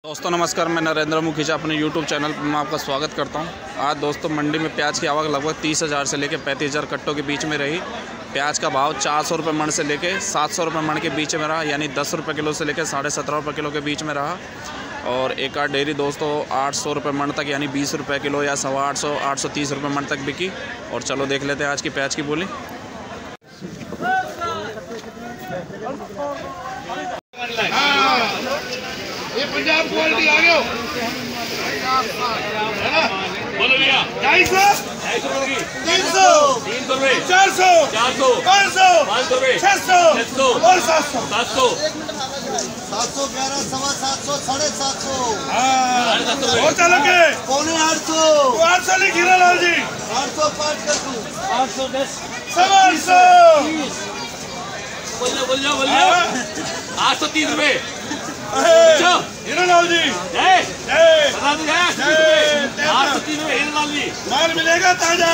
दोस्तों नमस्कार, मैं नरेंद्र मुखीजा अपने YouTube चैनल पर मैं आपका स्वागत करता हूं। आज दोस्तों मंडी में प्याज की आवक लगभग 30,000 से लेकर 35,000 कट्टों के बीच में रही। प्याज का भाव 400 रुपये मन से लेकर 700 रुपये मन के बीच में रहा, यानी 10 रुपये किलो से लेकर 17.5 रुपये किलो के बीच में रहा। और एक आध डेयरी दोस्तों 800 रुपये मन तक यानी 20 रुपये किलो या 850 830 रुपये मन तक बिकी। और चलो देख लेते हैं आज की प्याज की बोली। ये पंजाब क्वालिटी आ गया है ना। बोलो भैया 250 300 300 400 400 500 500 600 600 और 700 700 711 सवा 700 750 और चलो के 800 800 लिख हीरा लाल जी 805 कर दूं 810 700 बोल जाओ 830 रुपए हीरा लाल जी जय जय बता दो जय 830 रुपए हीरा लाल जी माल मिलेगा ताजा।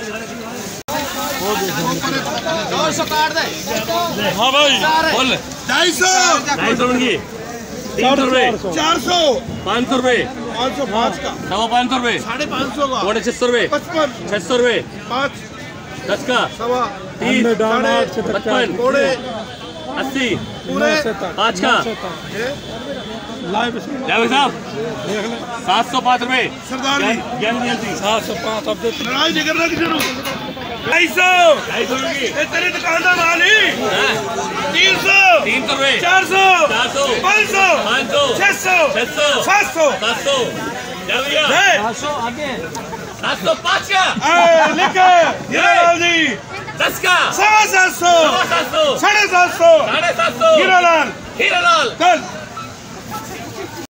हाँ भाई बोल 250 250 की 300 रुपए 400 500 रुपए 505 का 550 रुपए 550 का 600 रुपए 55 600 रुपए 5 10 का सवा 30 55 55 थोड़े 80 पूरे 5 का लाइव साहब 705 रुपए सरदार जी ज्ञान सिंह 705 अब लड़ाई नहीं करना किसी को 250 250 की ये तेरी दुकानदार वाली 300 रुपए 400 400 500 500 600 600 700 700 जय भैया जय 705 का लिख हीरा लाल जी 10 का 750 700 750 750 हीरा लाल हीरा लाल चल